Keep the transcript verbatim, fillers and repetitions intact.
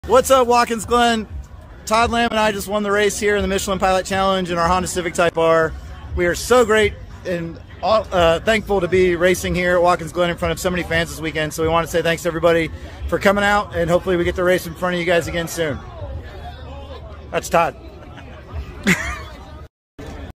What's up, Watkins Glen? Todd Lamb and I just won the race here in the Michelin Pilot Challenge in our Honda Civic Type R. We are so great and uh, thankful to be racing here at Watkins Glen in front of so many fans this weekend. So we want to say thanks to everybody for coming out, and hopefully we get to race in front of you guys again soon. That's Todd.